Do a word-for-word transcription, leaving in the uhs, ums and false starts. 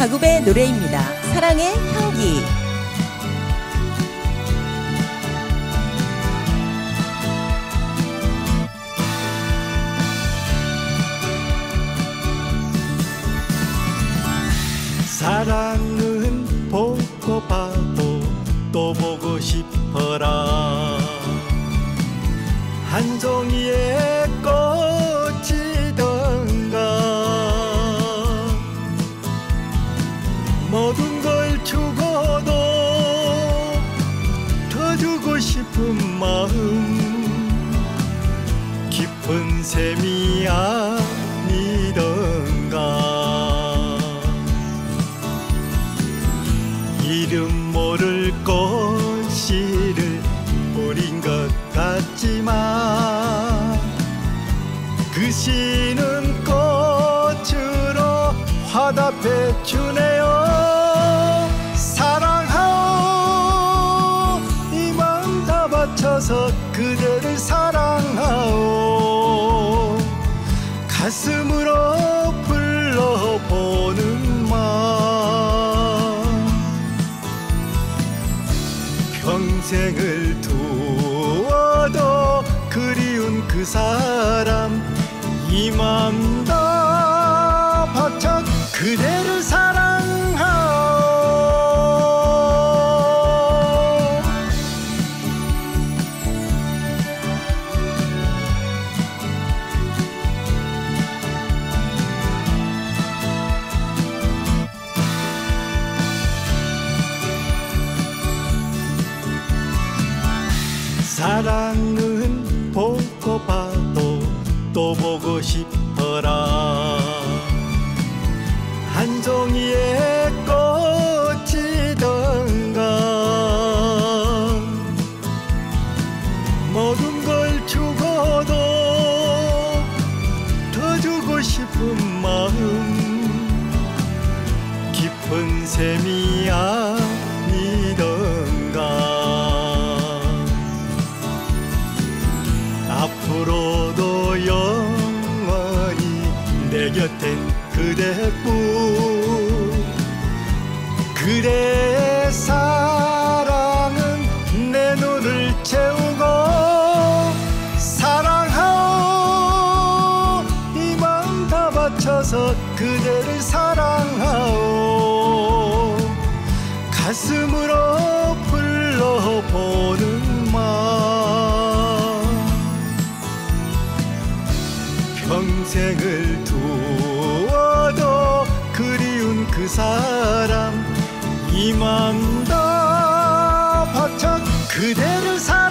가구의 노래입니다. 사랑의 향기. 사랑은 보고 봐도 또 보고 싶어라. 한 종이의 꽃이던가 모든 걸 주고도 더 주고 싶은 마음 깊은 셈이 아니던가. 이름 모를 꽃씨를 뿌린 것 같지만 그 씨는 꽃으로 화답해 주네요. 사랑하오 이 마음 다 바쳐서 그대를 사랑하오. 가슴으로 불러보는 맘 평생을 두어도 그리운 그 사람 이 맘 다 바쳐 그대를 사랑하오. 사랑은 보고 봐도 또 보고 싶어라. 한 종이의 꽃이던가 모든 걸 주고도 더 주고 싶은 마음 깊은 셈이 아니던가. 앞으로도 영원히 내 곁엔 그대뿐. 그대의 사랑은 내 눈을 채우고 사랑하오 이 마음 다 바쳐서 그대를 사랑하오. 가슴으로 불러보는 맘 평생을 두어도 그리운 그 사람 이 맘 다 바쳐 그대를 사랑하오.